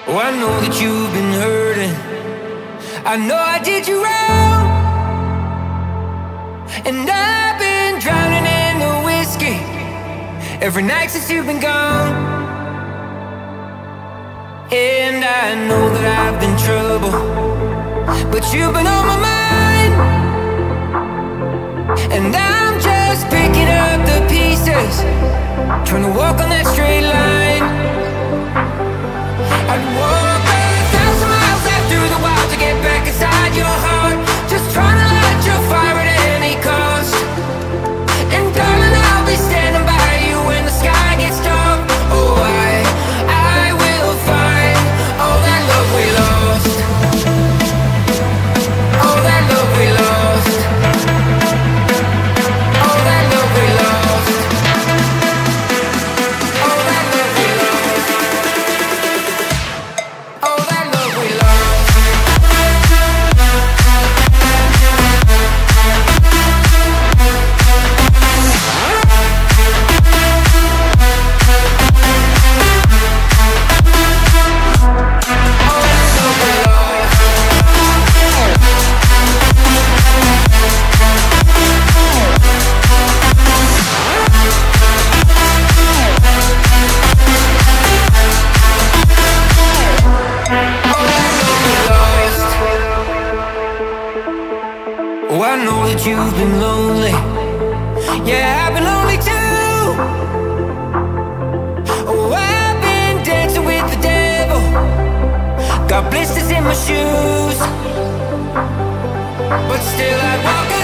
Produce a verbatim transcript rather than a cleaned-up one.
Oh, I know that you've been hurting. I know I did you wrong, and I've been drowning in the whiskey every night since you've been gone. And I know that I've been trouble, but you've been on my mind. And I'm just picking up the pieces, trying to walk on that straight line. I'd walk a thousand miles out through the wild to get back inside your heart, just trying to light your fire at any cost. And darling, I'll be standing by you when the sky gets dark. Oh, I, I will find all that love we lost, all that love we lost, all that love we lost, all that love we lost, all that love we lost. Oh, I know that you've been lonely. Yeah, I've been lonely too. Oh, I've been dancing with the devil, got blisters in my shoes, but still I'd walk